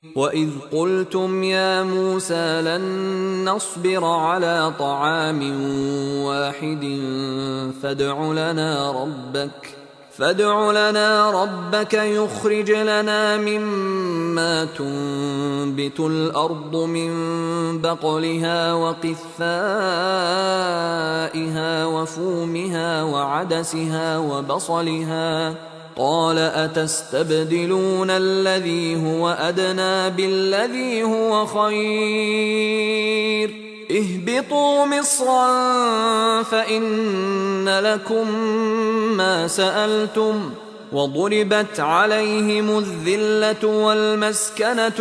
وإذ قلتم يا موسى لن نصبر على طعام واحد فادع لنا ربك يخرج لنا مما تنبت الأرض من بقلها وقثائها وفومها وعدسها وبصلها قال أتستبدلون الذي هو أدنى بالذي هو خير اهبطوا مصرا فإن لكم ما سألتم وضربت عليهم الذلة والمسكنة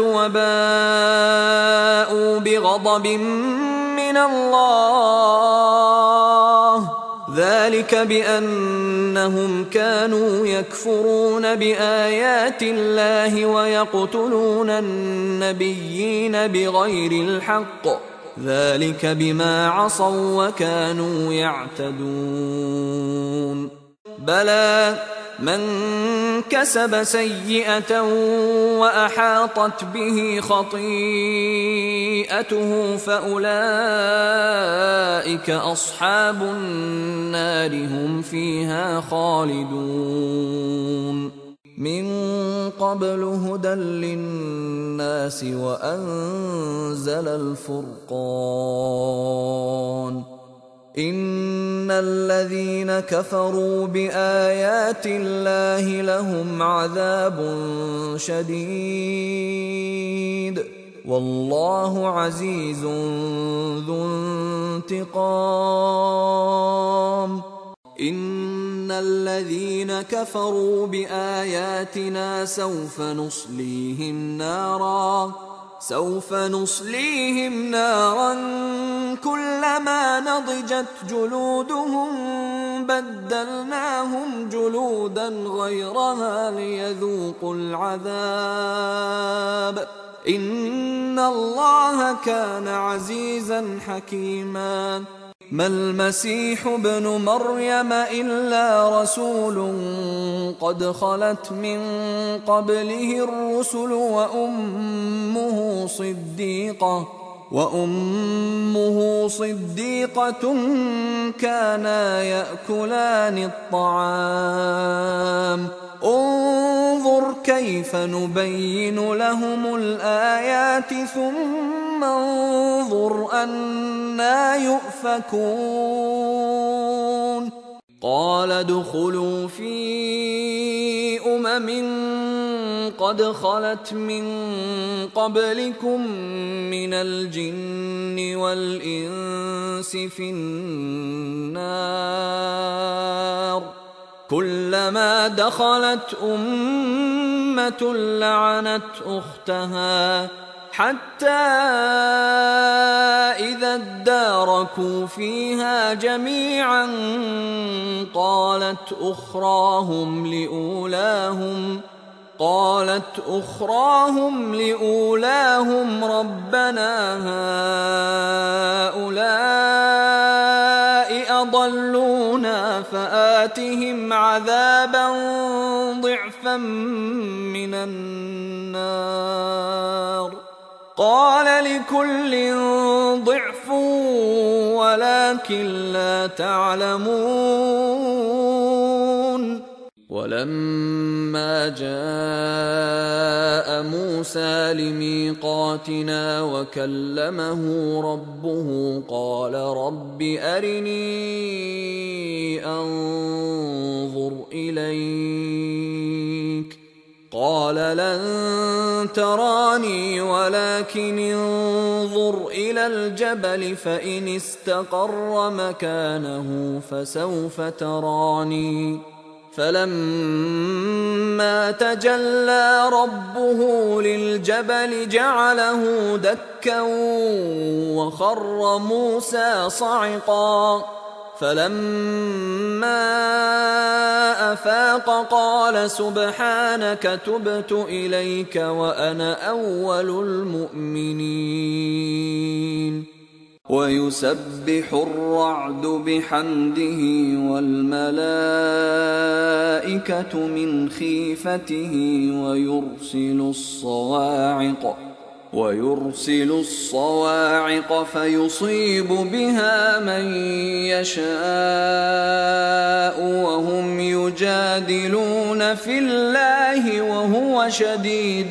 وباءوا بغضب من الله ذلك بأنهم كانوا يكفرون بآيات الله ويقتلون النبيين بغير الحق ذلك بما عصوا وكانوا يعتدون بلى من كسب سيئة وأحاطت به خطيئته فأولئك أصحاب النار هم فيها خالدون من قبل هدى للناس وأنزل الفرقان إن الذين كفروا بآيات الله لهم عذاب شديد والله عزيز ذو انتقام إن الذين كفروا بآياتنا سوف نصليهم نارا كلما نضجت جلودهم بدلناهم جلودا غيرها ليذوقوا العذاب إن الله كان عزيزا حكيما ما المسيح ابن مريم إلا رسول قد خلت من قبله الرسل وأمه صديقة كانا يأكلان الطعام انظر كيف نبين لهم الآيات ثم انظر أنى يؤفكون قال ادخلوا في قد خلت من قبلكم من الجن والإنس في النار كلما دخلت أمة لعنت أختها حتى إذا اداركوا فيها جميعا قالت أخراهم لأولاهم ربنا هؤلاء أضلونا فآتهم عذابا ضعفا من النار قال لكل ضعف ولكن لا تعلمون ولما جاء موسى لميقاتنا وكلمه ربه قال رب أرني أنظر إليك قال لن تراني ولكن انظر إلى الجبل فإن استقر مكانه فسوف تراني فلما تجلى ربه للجبل جعله دكا وخر موسى صعقا فلما أفاق قال سبحانك تبت إليك وأنا أول المؤمنين ويسبح الرعد بحمده والملائكة من خيفته ويرسل الصواعق فيصيب بها من يشاء وهم يجادلون في الله وهو شديد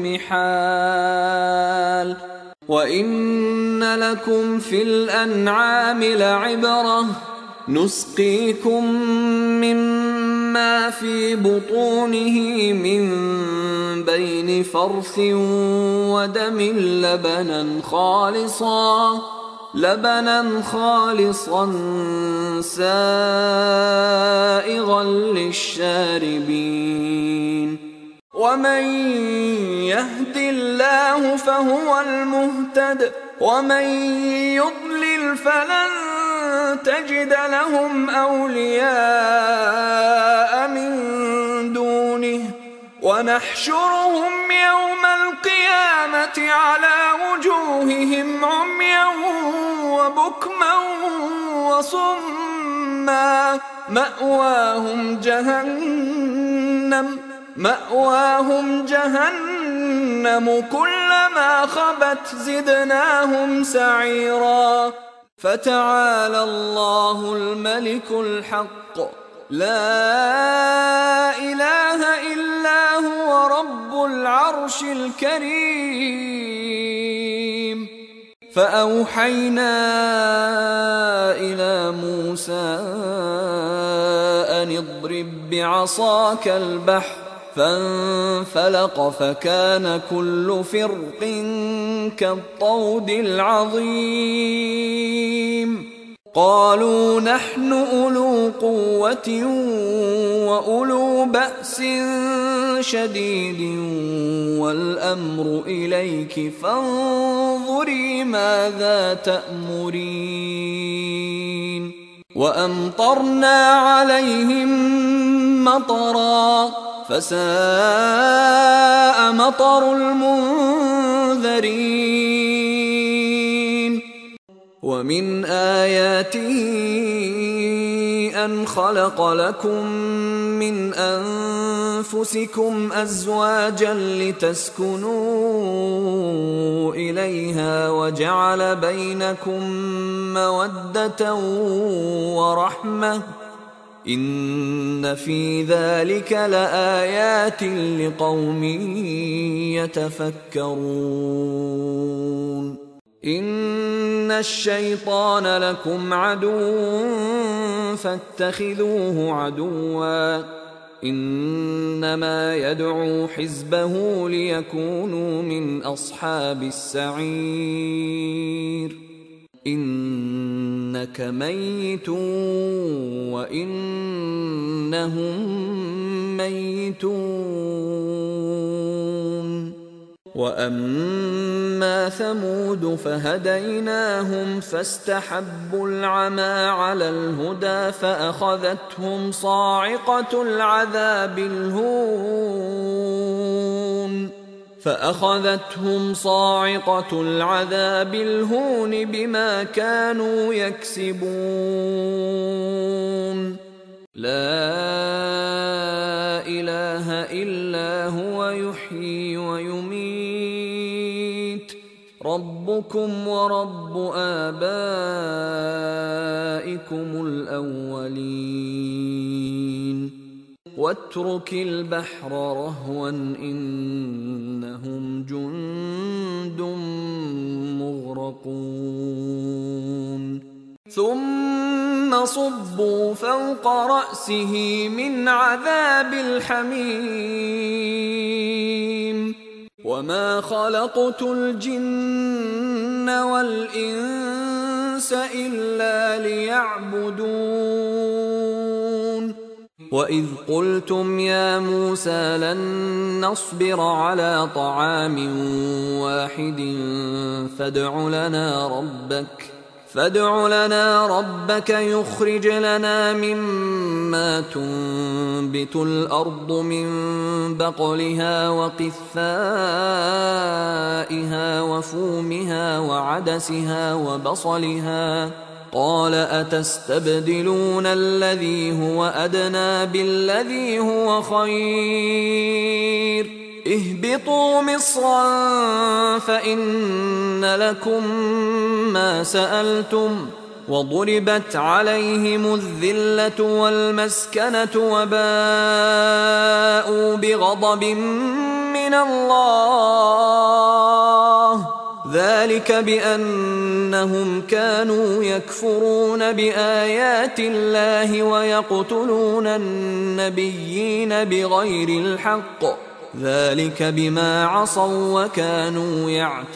المحال. وإن لكم في الأنعام لعبرة نسقيكم مما في بطونه من بين فرث ودم لبنا خالصا سائغا للشاربين. ومن يهد الله فهو المهتد ومن يضلل فلن تجد لهم أولياء من دونه ونحشرهم يوم القيامة على وجوههم عميا وبكما وصما مأواهم جهنم كلما خبت زدناهم سعيرا. فتعالى الله الملك الحق لا إله إلا هو رب العرش الكريم. فأوحينا إلى موسى أن اضرب بعصاك البحر فانفلق فكان كل فرق كالطود العظيم. قالوا نحن أولو قوة وأولو بأس شديد والأمر إليك فانظري ماذا تأمرين. وأمطرنا عليهم مطرا فساء مطر المنذرين. ومن آياته أن خلق لكم من أنفسكم أزواجا لتسكنوا إليها وجعل بينكم مودة ورحمة إن في ذلك لآيات لقوم يتفكرون. إن الشيطان لكم عدو فاتخذوه عدوا إنما يدعو حزبه ليكونوا من أصحاب السعير. إنك ميت وإنهم ميتون. وأما ثمود فهديناهم فاستحبوا العمى على الهدى فأخذتهم صاعقة العذاب الهون بما كانوا يكسبون. لا إله إلا هو يحيي ويميت ربكم ورب آبائكم الأولين. واترك البحر رهوا إنهم جند مغرقون. ثم صبوا فوق رأسه من عذاب الحميم. وما خلقت الجن والإنس إلا ليعبدون. وإذ قلتم يا موسى لن نصبر على طعام واحد فادع لنا ربك يخرج لنا مما تنبت الأرض من بقلها وقثائها وفومها وعدسها وبصلها قال أتستبدلون الذي هو أدنى بالذي هو خير اهبطوا مصرا فإن لكم ما سألتم وضربت عليهم الذلة والمسكنة وباءوا بغضب من الله ذلك بأنهم كانوا يكفرون بآيات الله ويقتلون النبيين بغير الحق ذلك بما عصوا وكانوا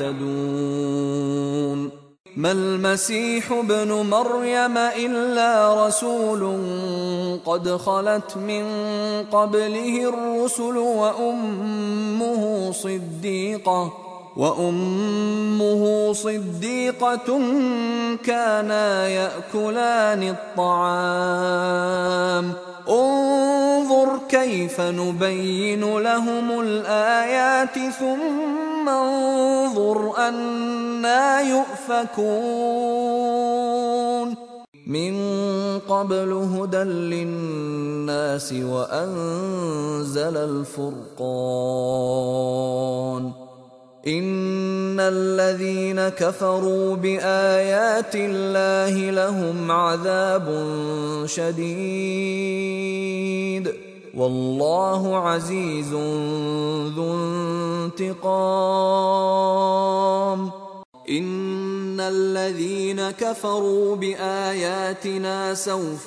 يعتدون ما المسيح ابن مريم إلا رسول قد خلت من قبله الرسل وأمه صديقة كانا يأكلان الطعام انظر كيف نبين لهم الآيات ثم انظر أنى يؤفكون من قبل هدى للناس وأنزل الفرقان إن الذين كفروا بآيات الله لهم عذاب شديد والله عزيز ذو انتقام إن الذين كفروا بآياتنا سوف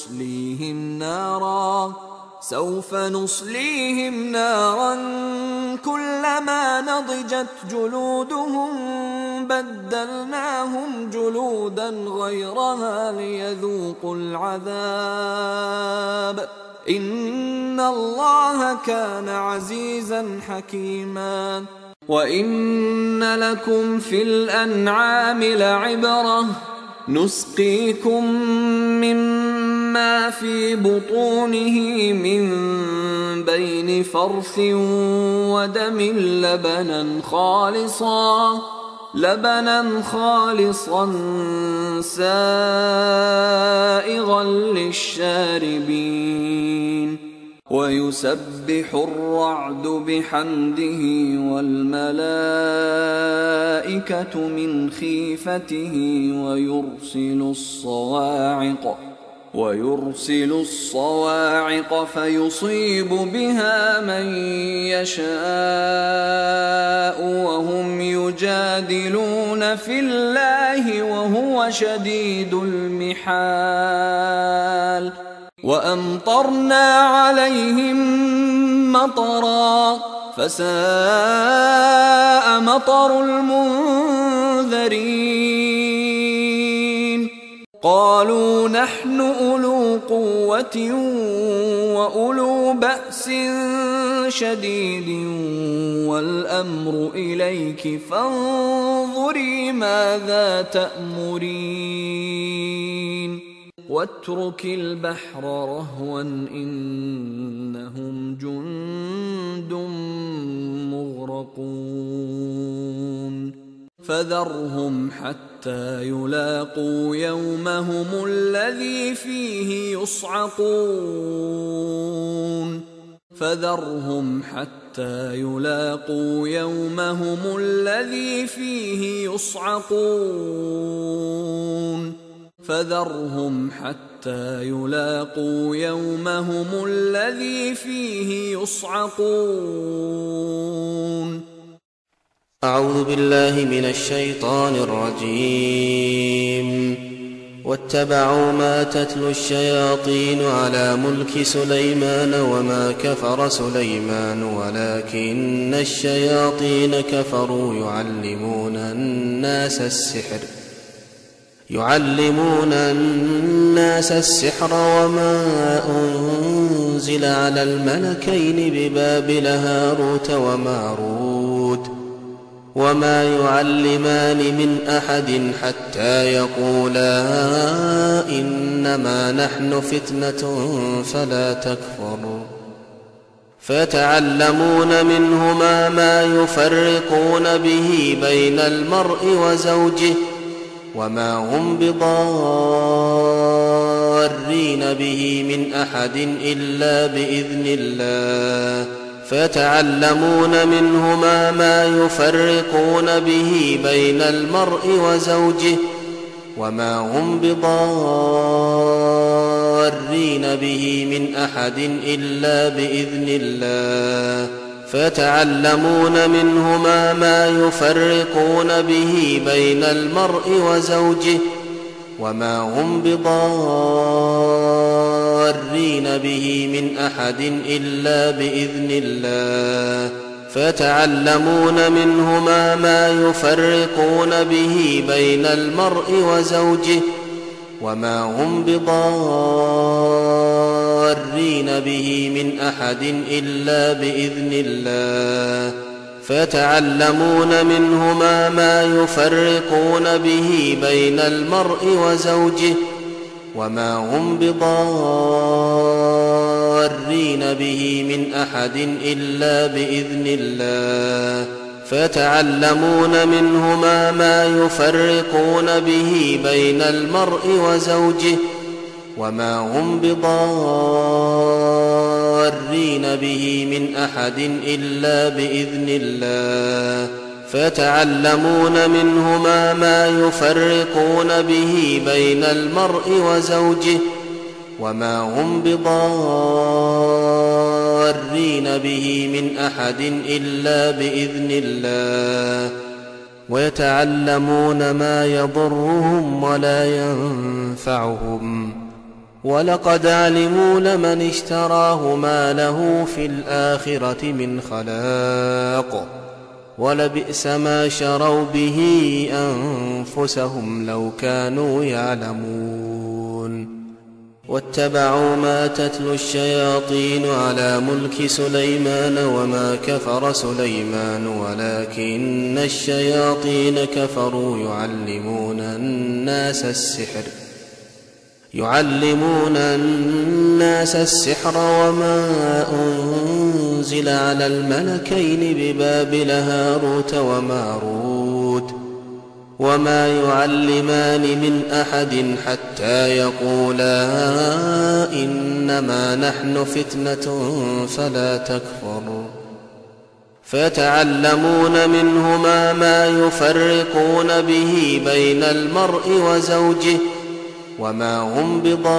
نصليهم نارا كلما نضجت جلودهم بدلناهم جلودا غيرها ليذوقوا العذاب إن الله كان عزيزا حكيما وإن لكم في الأنعام لعبرة نسقيكم مما في بطونه من بين فرث ودم لبنا خالصا سائغا للشاربين ويسبح الرعد بحمده والملائكة من خيفته ويرسل الصواعق فيصيب بها من يشاء وهم يجادلون في الله وهو شديد المحال وأمطرنا عليهم مطرا فساء مطر المنذرين قالوا نحن أولو قوة وأولو بأس شديد والأمر إليك فانظري ماذا تأمرين واترك البحر رهوا إنهم جند مغرقون فذرهم حتى يلاقوا يومهم الذي فيه يصعقون أعوذ بالله من الشيطان الرجيم واتبعوا ما تتلو الشياطين على ملك سليمان وما كفر سليمان ولكن الشياطين كفروا يعلمون الناس السحر وما أنزل على الملكين ببابل هاروت وماروت وما يعلمان من أحد حتى يقولا إنما نحن فتنة فيتعلمون منهما ما يفرقون به بين المرء وزوجه وما هم بضارين به من أحد إلا بإذن الله فيتعلمون منهما ما يفرقون به بين المرء وزوجه وما هم بضارين به من أحد إلا بإذن الله فيتعلمون منهما ما يفرقون به بين المرء وزوجه وما هم بضارين به من أحد إلا بإذن الله فيتعلمون منهما ما يفرقون به بين المرء وزوجه وما هم بضارين به من أحد إلا بإذن الله فيتعلمون منهما ما يفرقون به بين المرء وزوجه وما هم بضارين به من أحد إلا بإذن الله فيتعلمون منهما ما يفرقون به بين المرء وزوجه وما هم بضارين به من أحد إلا بإذن الله فيتعلمون منهما ما يفرقون به بين المرء وزوجه وما هم بضارين به من أحد إلا بإذن الله ويتعلمون ما يضرهم ولا ينفعهم ولقد علموا لمن اشتراه ما له في الآخرة من خلاق ولبئس ما شروا به أنفسهم لو كانوا يعلمون واتبعوا ما تتلو الشياطين على ملك سليمان وما كفر سليمان ولكن الشياطين كفروا يعلمون الناس السحر وما أنزل على الملكين ببابل هاروت وماروت وما يعلمان من أحد حتى يقولا إنما نحن فتنة فلا تكفر فيتعلمون منهما ما يفرقون به بين المرء وزوجه وما هم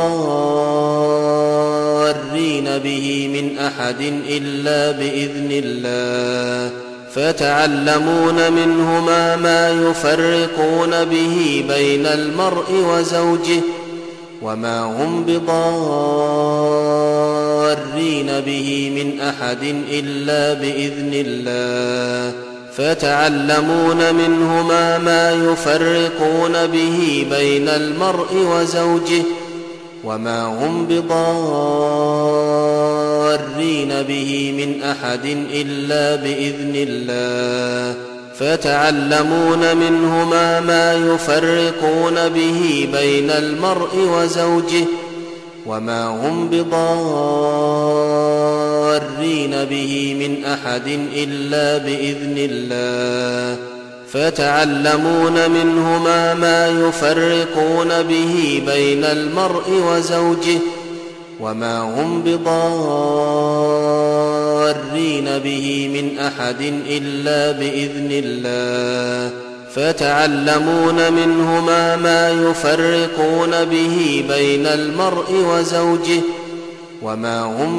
بضارين به من أحد إلا بإذن الله فيتعلمون منهما ما يفرقون به بين المرء وزوجه وما هم بضارين به من أحد إلا بإذن الله فيتعلمون منهما ما يفرقون به بين المرء وزوجه وما هم بضارين به من أحد إلا بإذن الله فيتعلمون منهما ما يفرقون به بين المرء وزوجه وما هم بضارين به من أحد إلا بإذن الله فيتعلمون منهما ما يفرقون به بين المرء وزوجه وما هم بضارين به من أحد إلا بإذن الله فيتعلمون منهما ما يفرقون به بين المرء وزوجه وما هم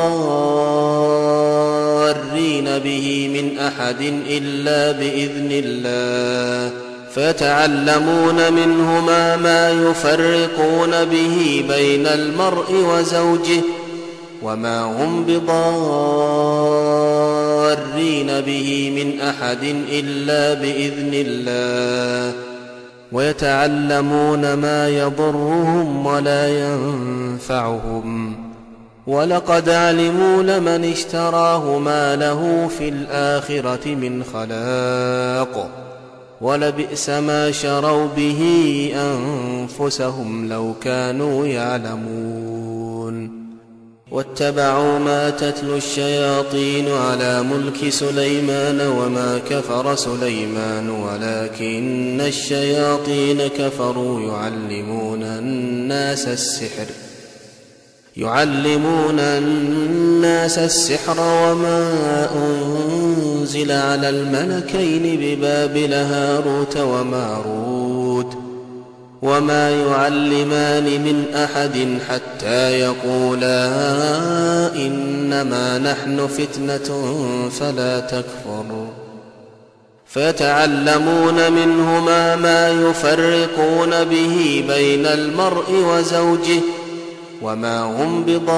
بضارين به من أحد إلا بإذن الله فيتعلمون منهما ما يفرقون به بين المرء وزوجه وما هم بضارين به من أحد إلا بإذن الله ويتعلمون ما يضرهم ولا ينفعهم ولقد علموا لمن اشتراه ما له في الآخرة من خلاق ولبئس ما شروا به أنفسهم لو كانوا يعلمون واتبعوا ما تتلو الشياطين على ملك سليمان وما كفر سليمان ولكن الشياطين كفروا يعلمون الناس السحر وما أنزل على الملكين ببابل هاروت وماروت وما يعلمان من أحد حتى يقولا إنما نحن فتنة فلا تكفر فيتعلمون منهما ما يفرقون به بين المرء وزوجه وما هم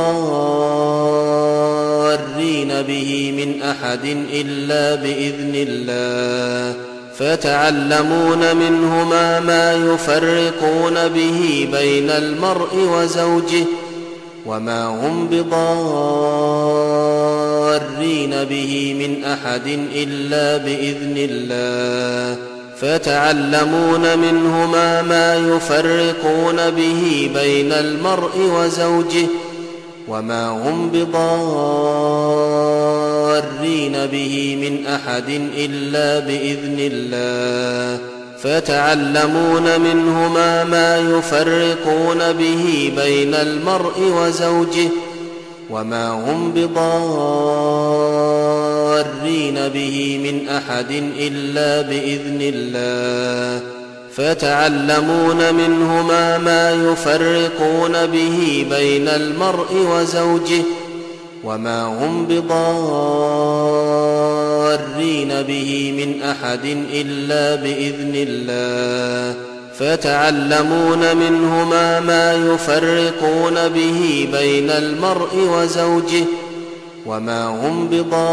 بضارين به من أحد إلا بإذن الله فيتعلمون منهما ما يفرقون به بين المرء وزوجه وما هم بضارين به من أحد إلا بإذن الله فيتعلمون منهما ما يفرقون به بين المرء وزوجه وما هم بضارين به من أحد إلا بإذن الله فيتعلمون منهما ما يفرقون به بين المرء وزوجه وما هم بضارين به من أحد إلا بإذن الله فيتعلمون منهما ما يفرقون به بين المرء وزوجه وما هم بضارين به من أحد إلا بإذن الله فيتعلمون منهما ما يفرقون به بين المرء وزوجه وما هم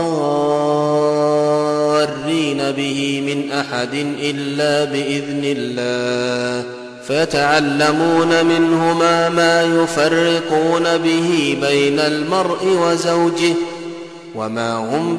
بضارين به من أحد إلا بإذن الله فيتعلمون منهما ما يفرقون به بين المرء وزوجه وما هم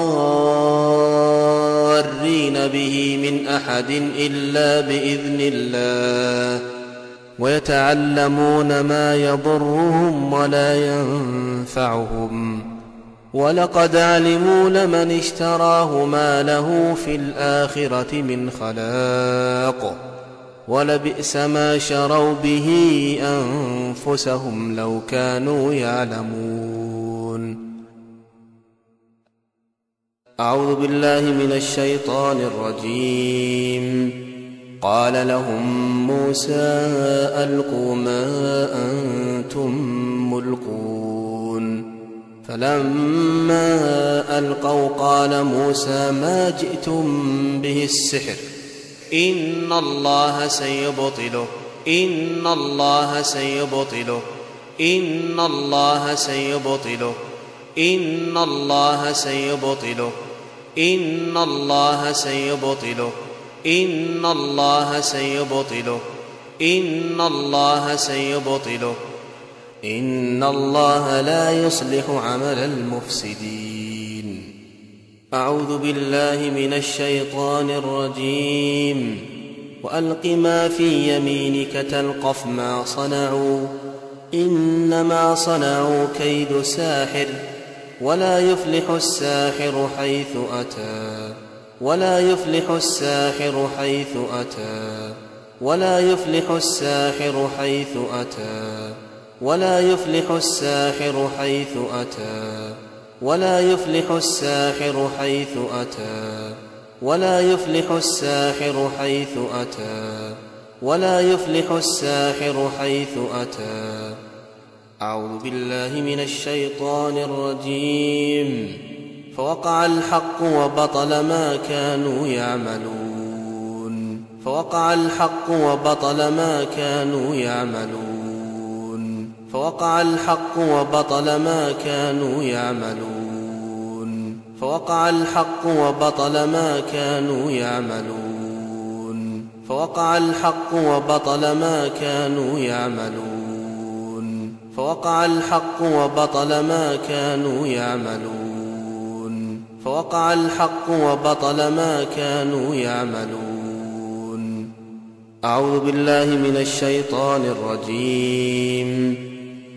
بضارين به من أحد إلا بإذن الله ويتعلمون ما يضرهم ولا ينفعهم ولقد علموا لمن اشتراه ما له في الآخرة من خلاق ولبئس ما شروا به أنفسهم لو كانوا يعلمون. أعوذ بالله من الشيطان الرجيم. قال لهم موسى ألقوا ما أنتم ملقون فلما ألقوا قال موسى ما جئتم به السحر إن الله سيبطله إن الله سيبطله إن الله سيبطله إن الله سيبطله إن الله سيبطله إن الله سيبطله إن الله سيبطله إن الله لا يصلح عمل المفسدين. أعوذ بالله من الشيطان الرجيم. وألق ما في يمينك تلقف ما صنعوا إنما صنعوا كيد ساحر ولا يفلح الساحر حيث أتى ولا يفلح الساحر حيث أتى ولا يفلح الساحر حيث أتى ولا يفلح الساحر حيث أتى ولا يفلح الساحر حيث أتى ولا يفلح الساحر حيث أتى ولا يفلح الساحر حيث أتى. أعوذ بالله من الشيطان الرجيم. فوقع الحق وبطل ما كانوا يعملون فوقع الحق وبطل ما كانوا يعملون فوقع الحق وبطل ما كانوا يعملون فوقع الحق وبطل ما كانوا يعملون فوقع الحق وبطل ما كانوا يعملون فوقع الحق وبطل ما كانوا يعملون فوقع الحق وبطل ما كانوا يعملون. أعوذ بالله من الشيطان الرجيم.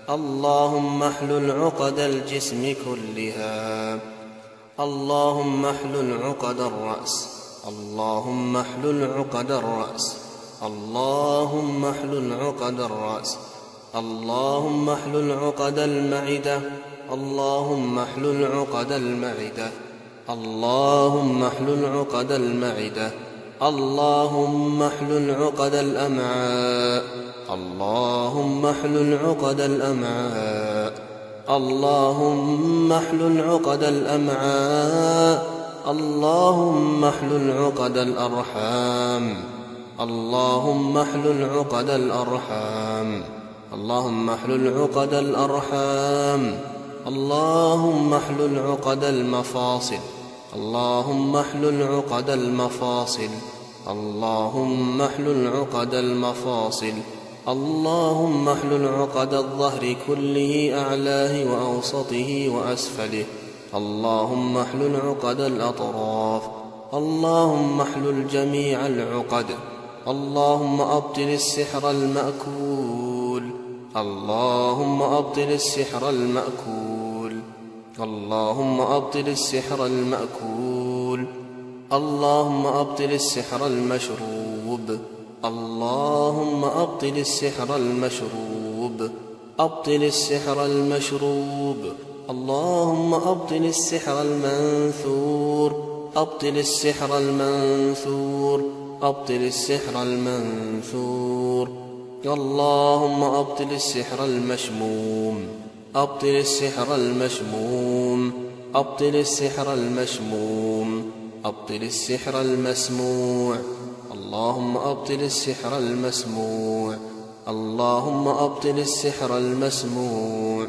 اللهم احلل عقد الجسم كلها. اللهم احلل عقد الرأس. اللهم احلل عقد الرأس. اللهم احلل عقد الرأس. اللهم احلل عقد المعدة. اللهم احلل عقد المعدة. اللهم احلل عقد المعدة. اللهم احلل عقد الأمعاء. اللهم احلل عقد الأمعاء. اللهم احلل عقد الأمعاء. اللهم احلل عقد الأرحام. اللهم احلل عقد الأرحام. اللهم احلل عقد الأرحام. اللهم احلل عقد المفاصل. اللهم احلل عقد المفاصل. اللهم احلل عقد المفاصل. اللهم احلل عقد الظهر كله أعلاه وأوسطه وأسفله. اللهم احلل عقد الأطراف. اللهم احلل جميع العقد. اللهم أبطل السحر المأكول. اللهم أبطل السحر المأكول. اللهم أبطل السحر المأكول. اللهم أبطل السحر المشروب. اللهم أبطل السحر المشروب. أبطل السحر المشروب. اللهم أبطل السحر المنثور. أبطل السحر المنثور. أبطل السحر المنثور. اللهم أبطل السحر المشموم. أبطل السحر المشموم. أبطل السحر المشموم. أبطل السحر المسموع. اللهم أبطل السحر المسموع. اللهم أبطل السحر المسموع.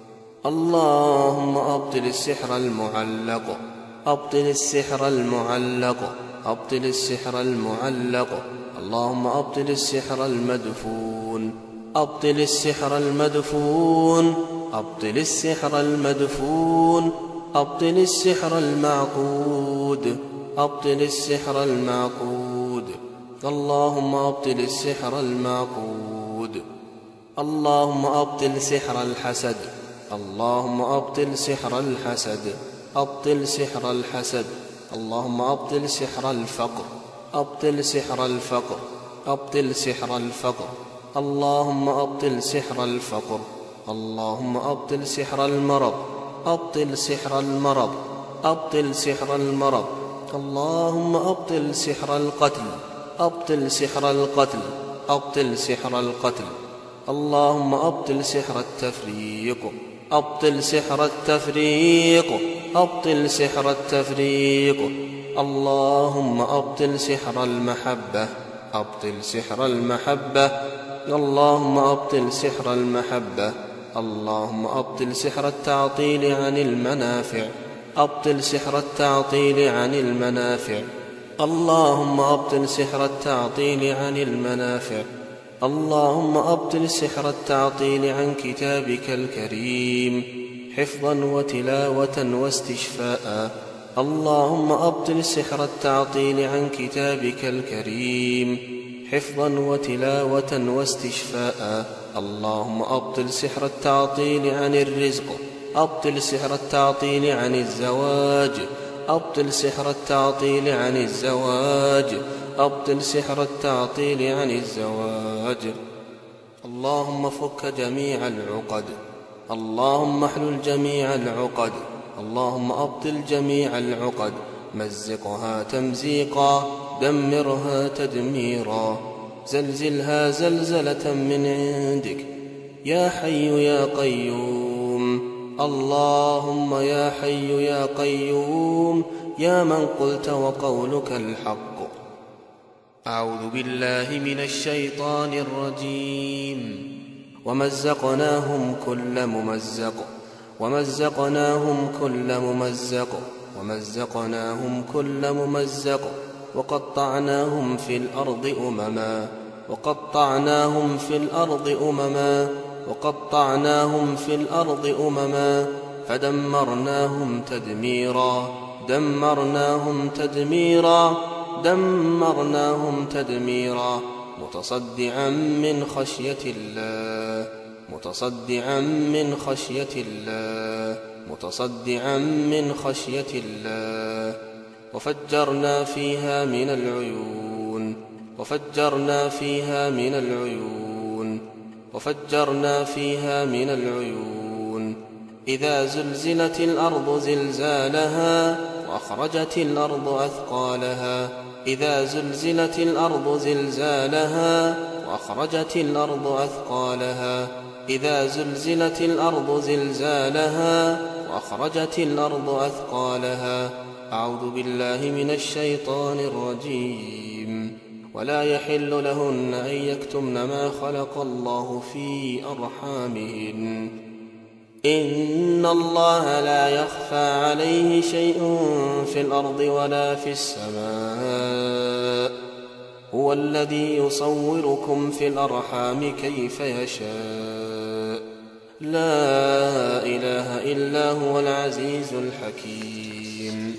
اللهم أبطل السحر المعلق. أبطل السحر المعلق. أبطل السحر المعلق. اللهم أبطل السحر المدفون. أبطل السحر المدفون. أبطل السحر المدفون. أبطل السحر المعقود. أبطل السحر المعقود. اللهم أبطل السحر المعقود. اللهم أبطل سحر الحسد. اللهم أبطل سحر الحسد. أبطل سحر الحسد. اللهم أبطل سحر الفقر. أبطل سحر الفقر. أبطل سحر الفقر. اللهم أبطل سحر الفقر. اللهم أبطل سحر المرض. أبطل سحر المرض. أبطل سحر المرض. اللهم أبطل سحر القتل. أبطل سحر القتل. أبطل سحر القتل. اللهم أبطل سحر التفريق. أبطل سحر التفريق. أبطل سحر التفريق. اللهم أبطل سحر المحبة. أبطل سحر المحبة. اللهم أبطل سحر المحبة. اللهم أبطل سحر التعطيل عن المنافع. أبطل سحر التعطيل عن المنافع. اللهم أبطل سحر التعطيل عن المنافع. اللهم أبطل سحر التعطيل عن كتابك الكريم حفظا وتلاوة واستشفاء. اللهم أبطل سحر التعطيل عن كتابك الكريم حفظا وتلاوة واستشفاء. اللهم أبطل سحر التعطيل عن الرزق. أبطل سحر التعطيل عن الزواج. أبطل سحر التعطيل عن الزواج. أبطل سحر التعطيل عن الزواج. اللهم فك جميع العقد. اللهم احلل جميع العقد. اللهم أبطل جميع العقد. مزقها تمزيقا. دمرها تدميرا. زلزلها زلزلة من عندك يا حي يا قيوم. اللهم يا حي يا قيوم يا من قلت وقولك الحق. أعوذ بالله من الشيطان الرجيم. ومزقناهم كل ممزق. ومزقناهم كل ممزق. ومزقناهم كل ممزق. وقطعناهم في الأرض أمما. وقطعناهم في الأرض أمما. وقطعناهم في الأرض أمما. فدمرناهم تدميرا. دمرناهم تدميرا. دمرناهم تدميرا. متصدعا من خشية الله. متصدعا من خشية الله وفجرنا فيها من العيون إذا زلزلت الأرض زلزالها وأخرجت الأرض أثقالها أعوذ بالله من الشيطان الرجيم ولا يحل لهن أن يكتمن ما خلق الله في أرحامهن إن الله لا يخفى عليه شيء في الأرض ولا في السماء هو الذي يصوركم في الأرحام كيف يشاء لا إله إلا هو العزيز الحكيم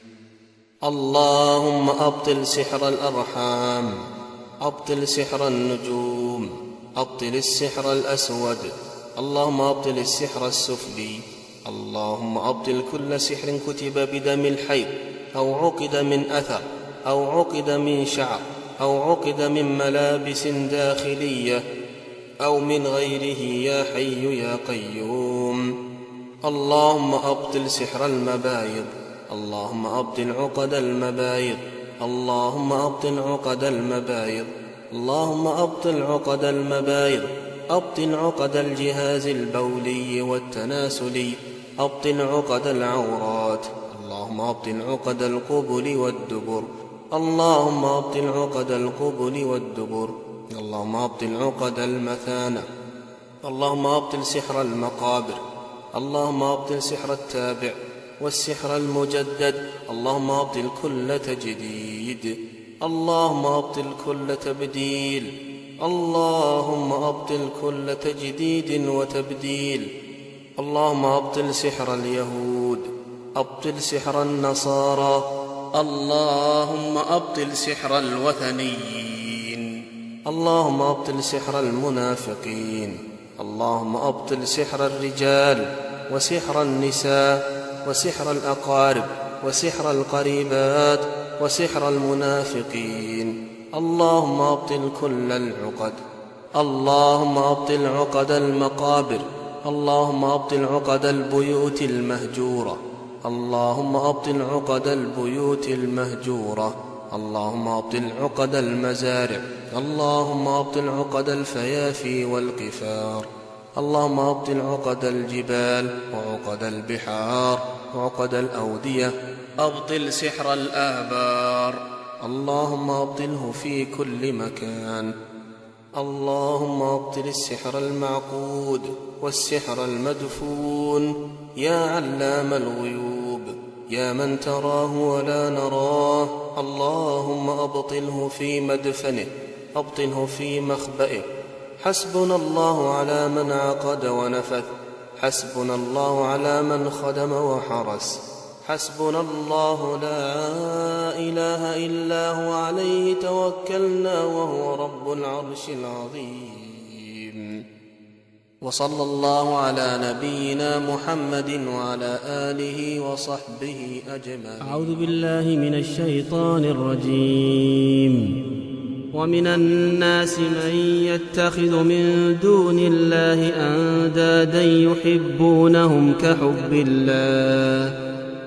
اللهم أبطل سحر الأرحام أبطل سحر النجوم أبطل السحر الأسود اللهم أبطل السحر السفلي اللهم أبطل كل سحر كتب بدم الحيض أو عقد من أثر أو عقد من شعر أو عقد من ملابس داخلية أو من غيره يا حي يا قيوم اللهم أبطل سحر المبايض اللهم أبطل عقد المبايض اللهم أبطل عقد المبايض اللهم أبطل عقد المبايض أبطل عقد الجهاز البولي والتناسلي أبطل عقد العورات اللهم أبطل عقد القبل والدبر اللهم أبطل عقد القبل والدبر اللهم أبطل عقد المثانة اللهم أبطل سحر المقابر اللهم أبطل سحر التابع والسحر المجدد اللهم أبطل كل تجديد اللهم أبطل كل تبديل اللهم أبطل كل تجديد وتبديل اللهم أبطل سحر اليهود أبطل سحر النصارى اللهم أبطل سحر الوثنيين اللهم أبطل سحر المنافقين اللهم أبطل سحر الرجال وسحر النساء وسحر الأقارب وسحر القريبات وسحر المنافقين اللهم أبطل كل العقد اللهم أبطل عقد المقابر اللهم أبطل عقد البيوت المهجورة اللهم أبطل عقد البيوت المهجورة اللهم أبطل عقد المزارع اللهم أبطل عقد الفيافي والقفار اللهم أبطل عقد الجبال وعقد البحار وعقد الأودية أبطل سحر الآبار اللهم أبطله في كل مكان اللهم أبطل السحر المعقود والسحر المدفون يا علام الغيوب يا من تراه ولا نراه اللهم أبطله في مدفنه أبطله في مخبئه حسبنا الله على من عقد ونفث حسبنا الله على من خدم وحرس حسبنا الله لا إله إلا هو عليه توكلنا وهو رب العرش العظيم وصلى الله على نبينا محمد وعلى آله وصحبه أجمعين. أعوذ بالله من الشيطان الرجيم. ومن الناس من يتخذ من دون الله أندادا يحبونهم كحب الله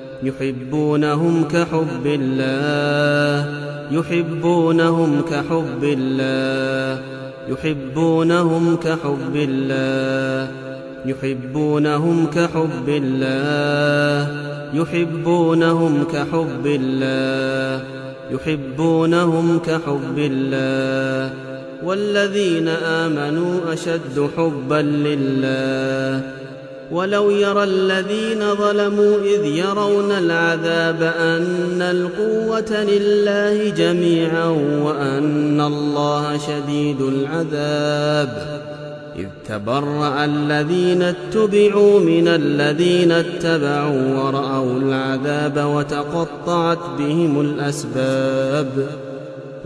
يحبونهم كحب الله يحبونهم كحب الله يحبونهم كحب الله يحبونهم كحب الله يحبونهم كحب الله يحبونهم كحب الله والذين آمنوا أشد حبا لله ولو يرى الذين ظلموا إذ يرون العذاب أن القوة لله جميعا وأن الله شديد العذاب إذ تبرأ الذين اتبعوا من الذين اتبعوا ورأوا العذاب وتقطعت بهم الأسباب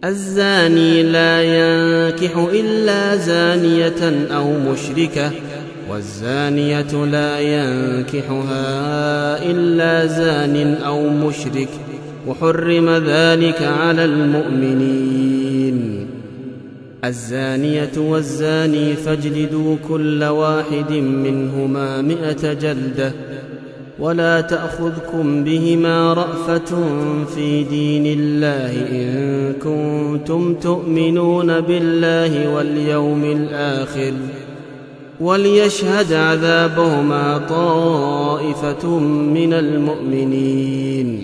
الزاني لا ينكح إلا زانية أو مشركة والزانية لا ينكحها إلا زان أو مشرك وحرم ذلك على المؤمنين. الزانية والزاني فاجلدوا كل واحد منهما 100 جلدة ولا تأخذكم بهما رأفة في دين الله إن كنتم تؤمنون بالله واليوم الآخر وليشهد عذابهما طائفة من المؤمنين.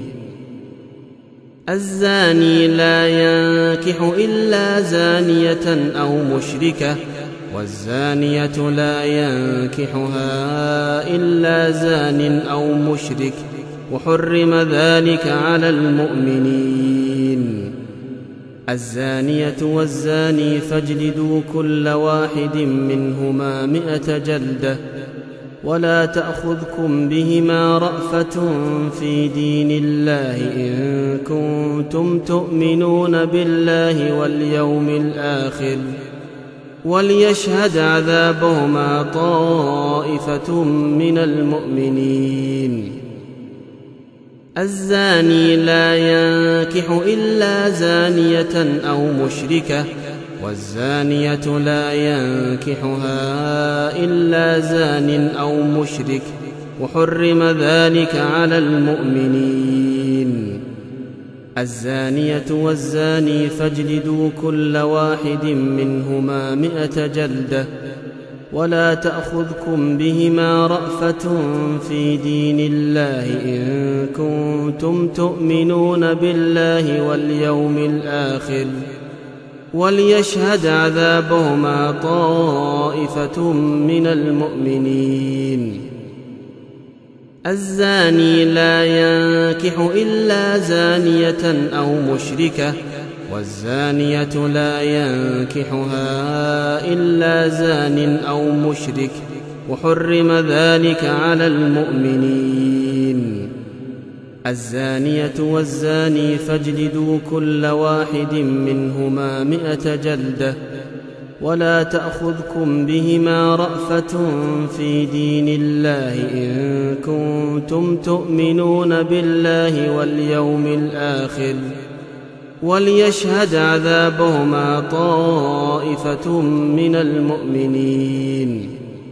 الزاني لا ينكح إلا زانية أو مشركة والزانية لا ينكحها إلا زان أو مشرك وحرم ذلك على المؤمنين. الزانية والزاني فاجلدوا كل واحد منهما 100 جلدة ولا تأخذكم بهما رأفة في دين الله إن كنتم تؤمنون بالله واليوم الآخر وليشهد عذابهما طائفة من المؤمنين. الزاني لا ينكح إلا زانية أو مشركة والزانية لا ينكحها إلا زان أو مشرك وحرم ذلك على المؤمنين. الزانية والزاني فاجلدوا كل واحد منهما 100 جلدة ولا تأخذكم بهما رأفة في دين الله إن كنتم تؤمنون بالله واليوم الآخر وليشهد عذابهما طائفة من المؤمنين. الزاني لا ينكح إلا زانية أو مشركة والزانية لا ينكحها إلا زان أو مشرك وحرم ذلك على المؤمنين. الزانية والزاني فاجلدوا كل واحد منهما 100 جلدة ولا تأخذكم بهما رأفة في دين الله إن كنتم تؤمنون بالله واليوم الآخر وليشهد عذابهما طائفة من المؤمنين.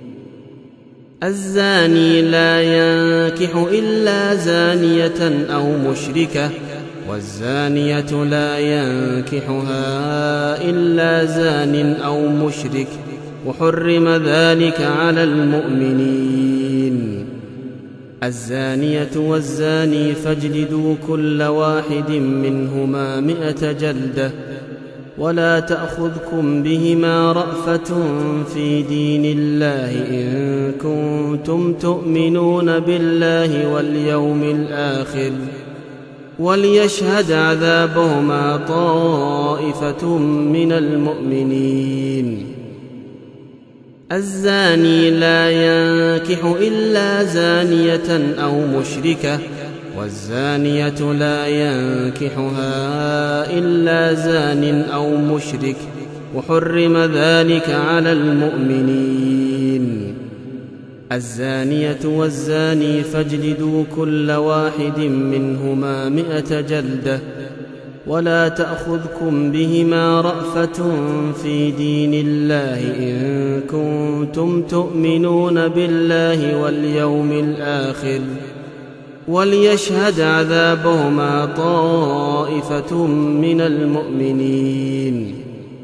الزاني لا ينكح إلا زانية أو مشركة والزانية لا ينكحها إلا زان أو مشرك وحرم ذلك على المؤمنين. الزانية والزاني فاجلدوا كل واحد منهما 100 جلدة ولا تأخذكم بهما رأفة في دين الله إن كنتم تؤمنون بالله واليوم الآخر وليشهد عذابهما طائفة من المؤمنين. الزاني لا ينكح إلا زانية أو مشركة والزانية لا ينكحها إلا زان أو مشرك وحرم ذلك على المؤمنين. الزانية والزاني فاجلدوا كل واحد منهما 100 جلدة ولا تأخذكم بهما رأفة في دين الله إن كنتم تؤمنون بالله واليوم الآخر وليشهد عذابهما طائفة من المؤمنين.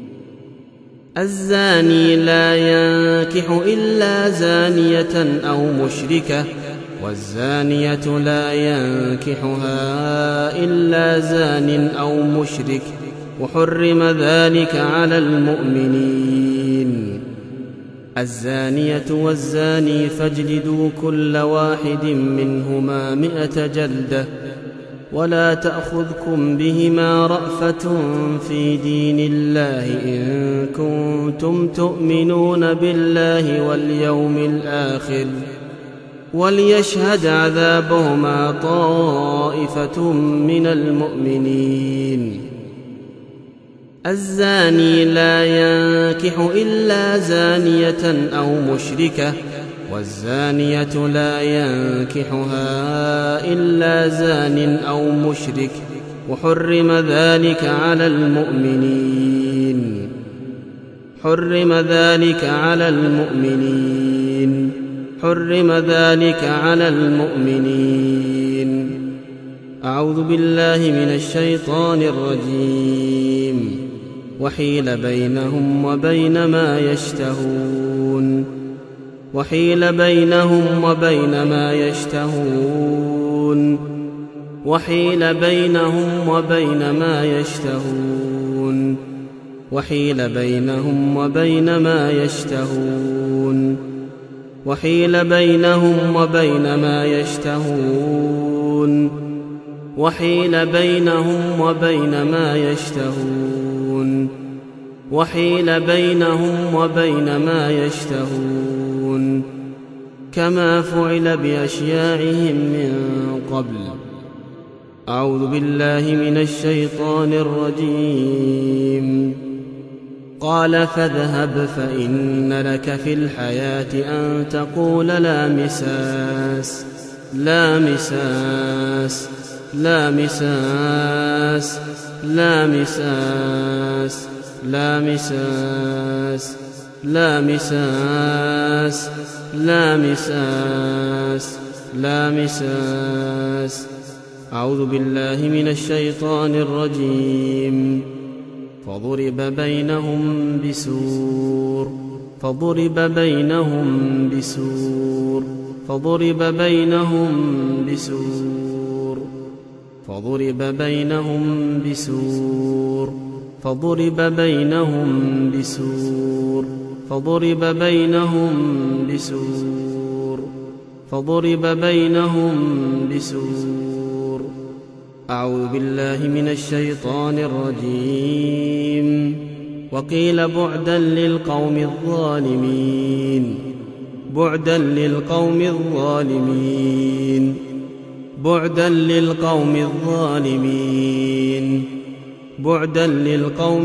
الزاني لا ينكح إلا زانية أو مشركة والزانية لا ينكحها إلا زان أو مشرك وحرم ذلك على المؤمنين. الزانية والزاني فاجلدوا كل واحد منهما 100 جلدة ولا تأخذكم بهما رأفة في دين الله إن كنتم تؤمنون بالله واليوم الآخر وليشهد عذابهما طائفة من المؤمنين. الزاني لا ينكح إلا زانية أو مشركة والزانية لا ينكحها إلا زان أو مشرك وحرم ذلك على المؤمنين حرم ذلك على المؤمنين حرم ذلك على المؤمنين. أعوذ بالله من الشيطان الرجيم. وحيل بينهم وبين ما يشتهون وحيل بينهم وبين ما يشتهون وحيل بينهم وبين ما يشتهون وحيل بينهم وبين ما يشتهون وحيل بينهم وبين ما يشتهون وحيل بينهم وبين ما يشتهون وحيل بينهم وبين ما يشتهون كما فعل بأشياعهم من قبل. أعوذ بالله من الشيطان الرجيم. قال فاذهب فإن لك في الحياة أن تقول لا مساس لا مساس لا مساس لا مساس لا مساس لا مساس لا مساس لا مساس. أعوذ بالله من الشيطان الرجيم. فضرب بينهم بسور فضرب بينهم بسور فضرب بينهم بسور فضرب بينهم بسور فضرب بينهم بسور فضرب بينهم بسور فضرب بينهم بسور. أعوذ بالله من الشيطان الرجيم. وقيل بعدا للقوم الظالمين بعدا للقوم الظالمين بعدا للقوم الظالمين بعدا للقوم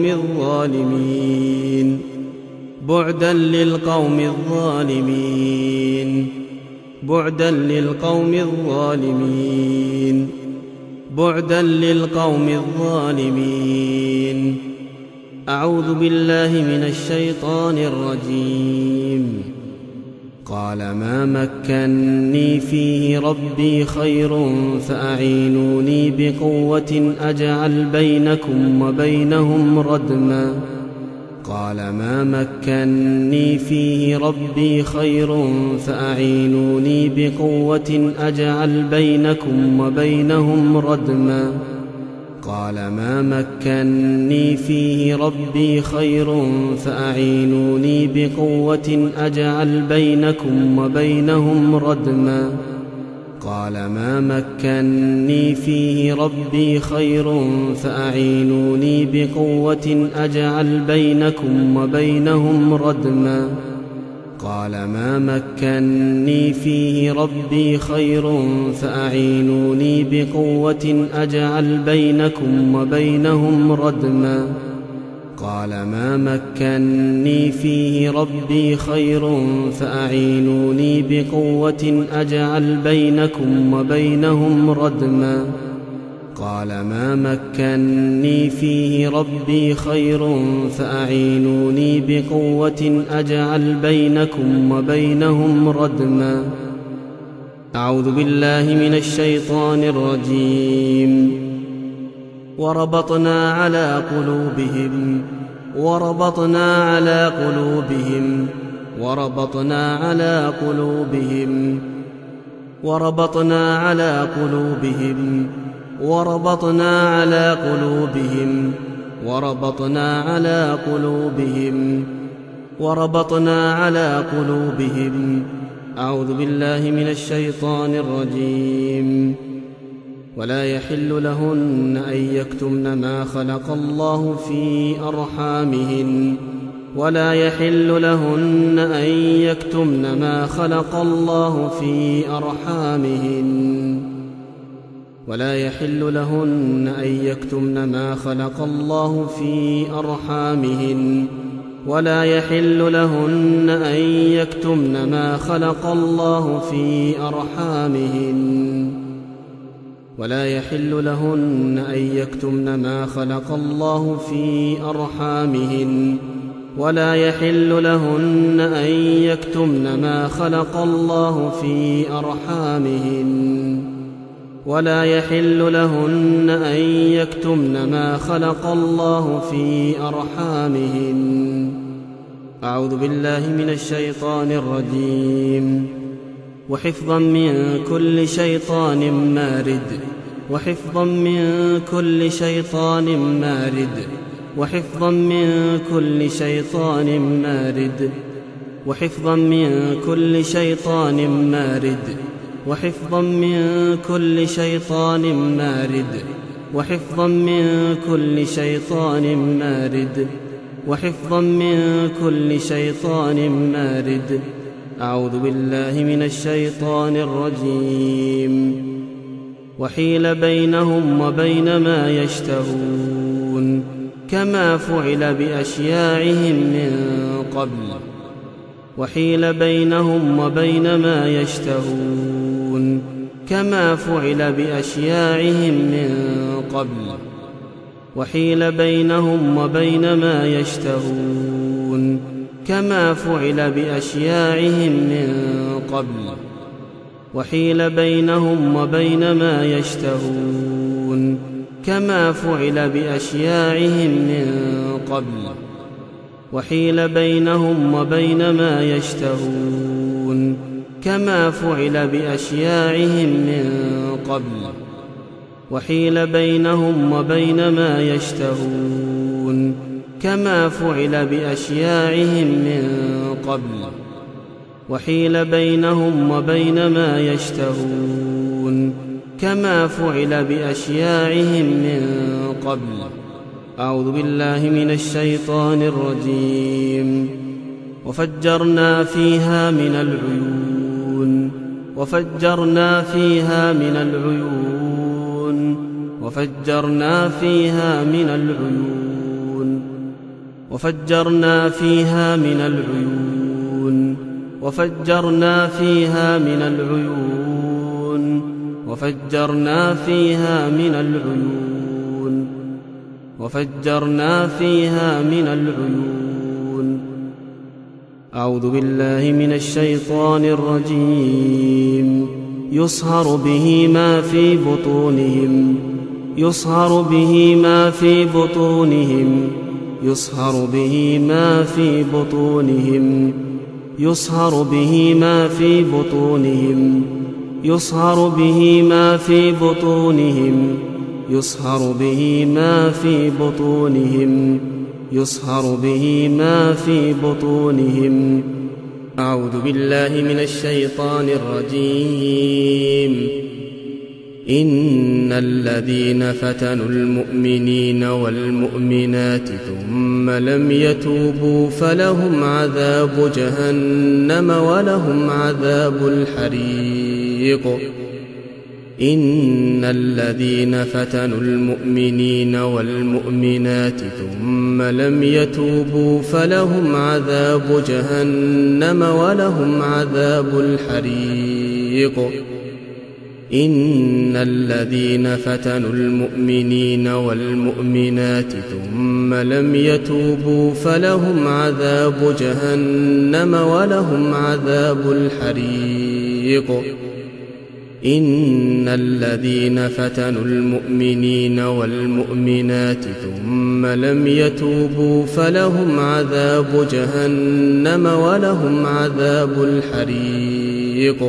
الظالمين بعدا للقوم الظالمين بعدا للقوم الظالمين بعدا للقوم الظالمين. أعوذ بالله من الشيطان الرجيم. قال ما مكني فيه ربي خير فأعينوني بقوة أجعل بينكم وبينهم ردما. قال ما مكني فيه ربي خير فأعينوني بقوة أجعل بينكم وبينهم ردما. قال ما مكني فيه ربي خير فأعينوني بقوة أجعل بينكم وبينهم ردما. قال ما مكني فيه ربي خير فأعينوني بقوة أجعل بينكم وبينهم ردما. قال ما مكني فيه ربي خير فأعينوني بقوة أجعل بينكم وبينهم ردما. قال ما مكني فيه ربي خير فأعينوني بقوة أجعل بينكم وبينهم ردما. قال ما مكني فيه ربي خير فأعينوني بقوة أجعل بينكم وبينهم ردما. أعوذ بالله من الشيطان الرجيم. وربطنا على قلوبهم وربطنا على قلوبهم وربطنا على قلوبهم وربطنا على قلوبهم وربطنا على قلوبهم وربطنا على قلوبهم وربطنا على قلوبهم. أعوذ بالله من الشيطان الرجيم. ولا يحل لهن أن يكتمن ما خلق الله في أرحامهن ولا يحل لهن أن يكتمن ما خلق الله في أرحامهن ولا يحل لهن أن يكتمن ما خلق الله في أرحامهن ولا يحل لهن أن يكتمن ما خلق الله في أرحامهن ولا يحل لهن أن يكتمن ما خلق الله في أرحامهن ولا يحل لهن أن يكتمن ما خلق الله في أرحامهن ولا يحل لهن أن يكتمن ما خلق الله في أرحامهن. أعوذ بالله من الشيطان الرجيم. وحفظا من كل شيطان مارد وحفظا من كل شيطان مارد وحفظا من كل شيطان مارد وحفظا من كل شيطان مارد وحفظا من كل شيطان مارد وحفظا من كل شيطان مارد وحفظا من كل شيطان مارد. أعوذ بالله من الشيطان الرجيم. وحيل بينهم وبين ما يشتهون كما فعل بأشياعهم من قبل وحيل بينهم وبين ما يشتهون كما فعل بأشياعهم من قبل وحيل بينهم وبين ما يشتهون كما فعل بأشياعهم من قبل وحيل بينهم وبين ما يشتهون كما فعل بأشياعهم من قبل وحيل بينهم وبين ما يشتهون كما فعل بأشياعهم من قبل وحيل بينهم وبين ما يشتهون كما فعل بأشياعهم من قبل وحيل بينهم وبين ما يشتهون كما فعل بأشياعهم من قبل. أعوذ بالله من الشيطان الرجيم. وفجرنا فيها من العيون وفجرنا فيها من العيون وفجرنا فيها من العيون وفجرنا فيها من العيون وفجرنا فيها من العيون وفجرنا فيها من العيون وفجرنا فيها من العيون. أعوذ بالله من الشيطان الرجيم. يصهر به ما في بطونهم يصهر به ما في بطونهم يصهر به ما في بطونهم يصهر به ما في بطونهم يصهر به ما في بطونهم يصهر به ما في بطونهم يصهر به ما في بطونهم. أعوذ بالله من الشيطان الرجيم. إن الذين فتنوا المؤمنين والمؤمنات ثم لم يتوبوا فلهم عذاب جهنم ولهم عذاب الحريق. إن الذين فتنوا المؤمنين والمؤمنات ثم لم يتوبوا فلهم عذاب جهنم ولهم عذاب الحريق. إن الذين فتنوا المؤمنين والمؤمنات ثم لم يتوبوا فلهم عذاب جهنم ولهم عذاب الحريق. إن الذين فتنوا المؤمنين والمؤمنات ثم لم يتوبوا فلهم عذاب جهنم ولهم عذاب الحريق.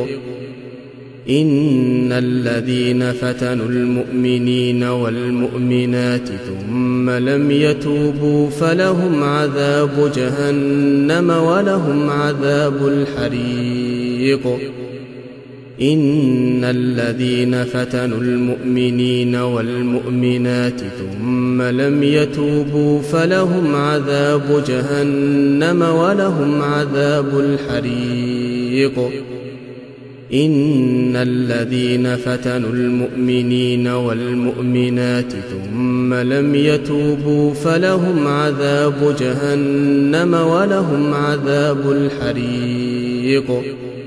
إن الذين فتنوا المؤمنين والمؤمنات ثم لم يتوبوا فلهم عذاب جهنم ولهم عذاب الحريق. إن الذين فتنوا المؤمنين والمؤمنات ثم لم يتوبوا فلهم عذاب جهنم ولهم عذاب الحريق. إن الذين فتنوا المؤمنين والمؤمنات ثم لم يتوبوا فلهم عذاب جهنم ولهم عذاب الحريق